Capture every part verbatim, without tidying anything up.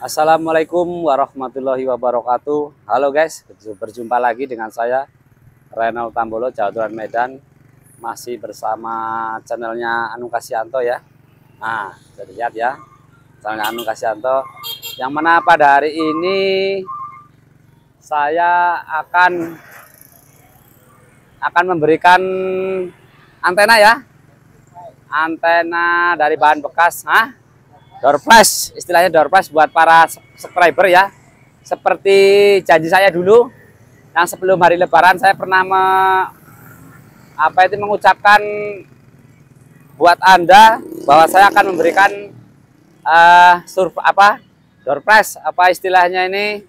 Assalamualaikum warahmatullahi wabarakatuh. Halo guys, berjumpa lagi dengan saya Renal Tambolo, Jauh Medan. Masih bersama channelnya Anu Kasianto ya. Nah, bisa dilihat ya, channelnya Anu Kasianto. Yang mana pada hari ini saya akan akan memberikan antena ya, antena dari bahan bekas. Hah? Door prize, istilahnya door prize buat para subscriber ya. Seperti janji saya dulu, yang sebelum hari Lebaran saya pernah me, apa itu mengucapkan buat Anda bahwa saya akan memberikan uh, surf apa door prize, apa istilahnya ini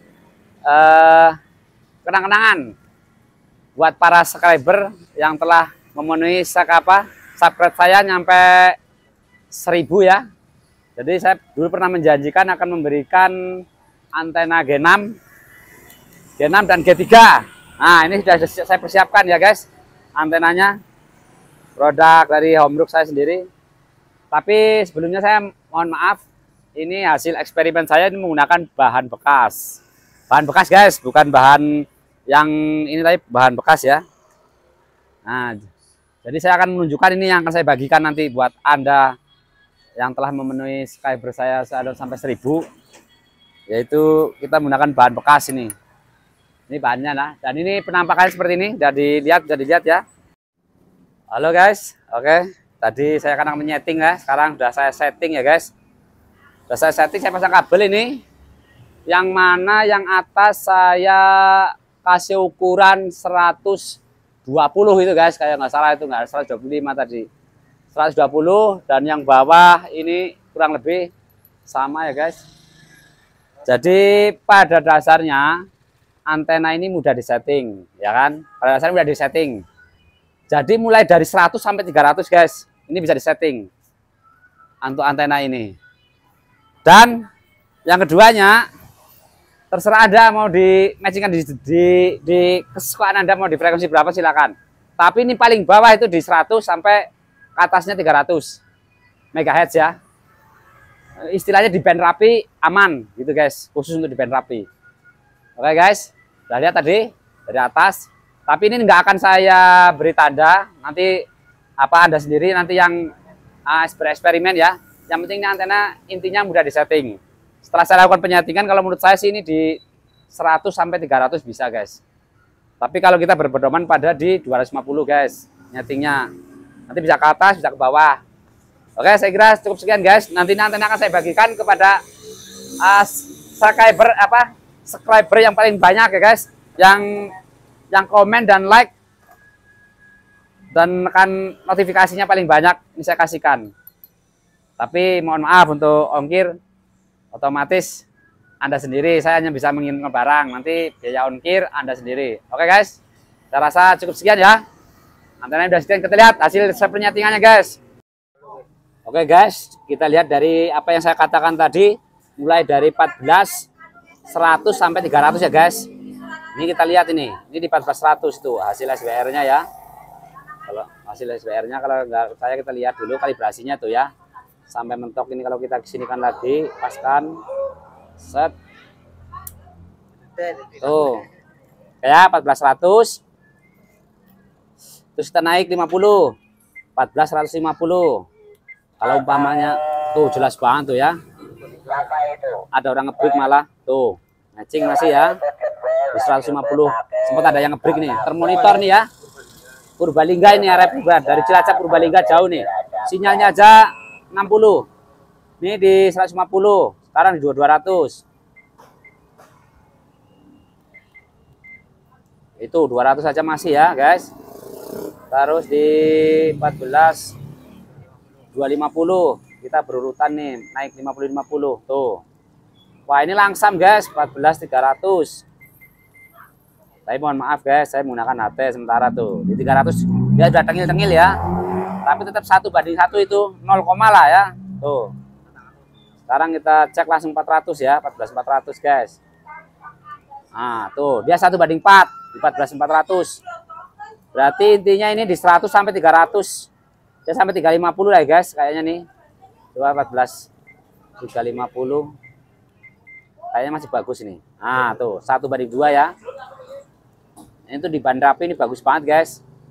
uh, kenang-kenangan buat para subscriber yang telah memenuhi apa subscribe saya nyampe seribu ya. Jadi saya dulu pernah menjanjikan akan memberikan antena G enam, G enam dan G tiga. Nah, ini sudah saya persiapkan ya guys, antenanya. Produk dari Homebrew saya sendiri. Tapi sebelumnya saya mohon maaf, ini hasil eksperimen saya ini menggunakan bahan bekas. Bahan bekas guys, bukan bahan yang ini tadi, bahan bekas ya. Nah, jadi saya akan menunjukkan ini yang akan saya bagikan nanti buat Anda yang telah memenuhi subscriber saya sampai seribu, yaitu kita menggunakan bahan bekas ini. Ini bahannya lah, dan ini penampakannya seperti ini. Sudah dilihat, sudah dilihat ya. Halo guys, oke. Tadi saya akan menyeting ya, sekarang sudah saya setting ya guys. Sudah saya setting, saya pasang kabel ini. Yang mana yang atas saya kasih ukuran seratus dua puluh itu guys, kayak nggak salah itu nggak seratus dua puluh lima tadi. seratus dua puluh, dan yang bawah ini kurang lebih sama ya guys. Jadi pada dasarnya antena ini mudah disetting ya kan, pada dasarnya mudah disetting. Jadi mulai dari seratus sampai tiga ratus guys, ini bisa disetting untuk antena ini. Dan yang keduanya terserah Anda mau di matchingkan di, di, di kesukaan Anda, mau di frekuensi berapa silakan. Tapi ini paling bawah itu di seratus sampai ke atasnya tiga ratus megahertz ya. Istilahnya di band rapi aman gitu guys, khusus untuk di band rapi. Oke guys, udah lihat tadi dari atas. Tapi ini nggak akan saya beri tanda, nanti apa Anda sendiri nanti yang uh, bereksperimen ya. Yang penting antena intinya mudah disetting. Setelah saya lakukan penyetingan, kalau menurut saya sih ini di seratus sampai tiga ratus bisa guys. Tapi kalau kita berpedoman pada di dua ratus lima puluh guys nyetingnya. Nanti bisa ke atas, bisa ke bawah. Oke, saya kira cukup sekian guys. Nanti antena akan saya bagikan kepada uh, subscriber apa? Subscriber yang paling banyak ya guys. Yang yang komen dan like dan menekan notifikasinya paling banyak, ini saya kasihkan. Tapi mohon maaf untuk ongkir, otomatis Anda sendiri, saya hanya bisa mengirim barang. Nanti biaya ongkir Anda sendiri. Oke guys, saya rasa cukup sekian ya. Antena udah sekian, kita lihat hasil penyetingannya guys. Oke guys, kita lihat dari apa yang saya katakan tadi, mulai dari empat belas, seratus sampai tiga ratus ya guys. Ini kita lihat ini, ini di empat belas seratus tuh hasil S B R-nya ya. Kalau hasil S B R-nya kalau nggak saya kita lihat dulu kalibrasinya tuh ya. Sampai mentok ini kalau kita kesinikan lagi, paskan, set. Tuh, ya empat belas seratus. Terus kita naik lima puluh, empat belas seratus lima puluh. Kalau umpamanya tuh jelas banget tuh ya. Ada orang ngebreak malah tuh. Matching masih ya. Di seratus lima puluh. Sempat ada yang ngebreak nih. Termonitor nih ya. Purbalingga ini area Purbalingga, dari Cilacap Purbalingga jauh nih. Sinyalnya aja enam puluh. Ini di seratus lima puluh. Sekarang di dua ratus. Itu dua ratus aja masih ya, guys. Terus di empat belas dua ratus lima puluh kita berurutan nih, naik lima puluh lima puluh tuh. Wah, ini langsam guys, empat belas tiga ratus. Tapi mohon maaf guys, saya menggunakan H T sementara tuh. Di tiga ratus dia sudah tengil-tengil ya. Tapi tetap satu banding satu itu nol, lah ya. Tuh. Sekarang kita cek langsung empat ratus ya, empat belas empat ratus guys. Nah, tuh, dia satu banding empat, di empat belas empat ratus. Berarti intinya ini di seratus sampai tiga ratus. Ya sampai tiga ratus lima puluh lah ya guys, kayaknya nih. Coba empat belas tiga ratus lima puluh. kayaknya masih bagus ini. Nah tuh satu banding dua ya. Ini tuh di ban rapi ini bagus banget guys.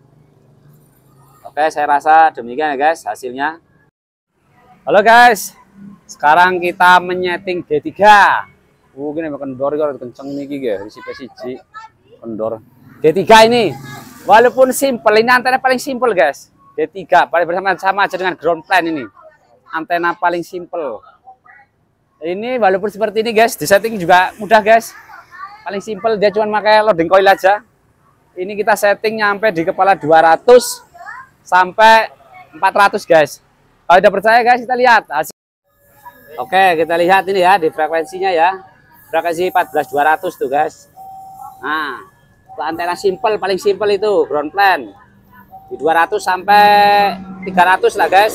Oke, saya rasa demikian ya guys hasilnya. Halo guys, sekarang kita menyeting D tiga. Uh, gini kendor kalau kenceng nih guys, si P C G kendor. D tiga ini walaupun simple, ini antena paling simple guys. D tiga paling bersama sama aja dengan ground plan ini. Antena paling simple. Ini walaupun seperti ini guys, disetting juga mudah guys. Paling simple, dia cuma pakai loading coil aja. Ini kita setting nyampe di kepala dua ratus sampai empat ratus guys. Kalau udah percaya guys, kita lihat hasil. Oke, kita lihat ini ya di frekuensinya ya. Frekuensi empat belas dua ratus tuh guys. Nah, antena simple, paling simple itu ground plan. Di dua ratus sampai tiga ratus lah guys.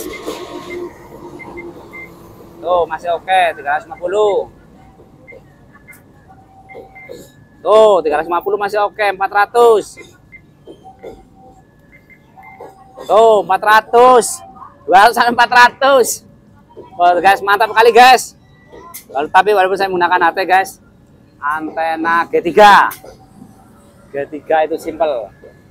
Tuh masih oke, tiga ratus lima puluh. Tuh tiga ratus lima puluh masih oke, empat ratus. Tuh empat ratus. dua ratus sampai empat ratus. Oh, guys, mantap kali guys. Lalu tapi walaupun saya menggunakan H T guys, antena G tiga. G tiga itu simple.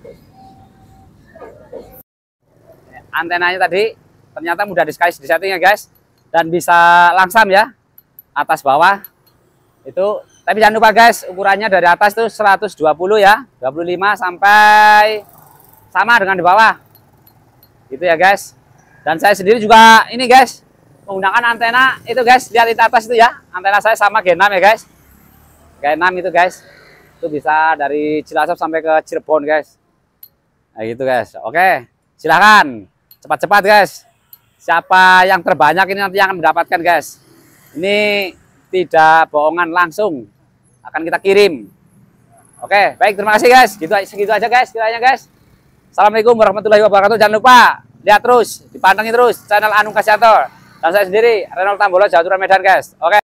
Antenanya tadi ternyata mudah sekali di setting ya guys, dan bisa langsam ya, atas bawah itu. Tapi jangan lupa guys, ukurannya dari atas tuh seratus dua puluh ya, dua puluh lima sampai sama dengan di bawah gitu ya guys. Dan saya sendiri juga ini guys menggunakan antena itu guys, lihat di atas itu ya, antena saya sama G enam ya guys, G enam itu guys, itu bisa dari Cilacap sampai ke Cirebon guys. Nah gitu guys. Oke, silahkan cepat-cepat guys, siapa yang terbanyak ini nanti yang akan mendapatkan guys. Ini tidak bohongan, langsung akan kita kirim. Oke, baik, terima kasih guys. Gitu segitu aja guys kiranya guys. Assalamualaikum warahmatullahi wabarakatuh. Jangan lupa lihat terus, dipantengin terus channel Anung Kasyanto dan saya sendiri Renald Tambolo, Jauh Turun Medan guys. Oke.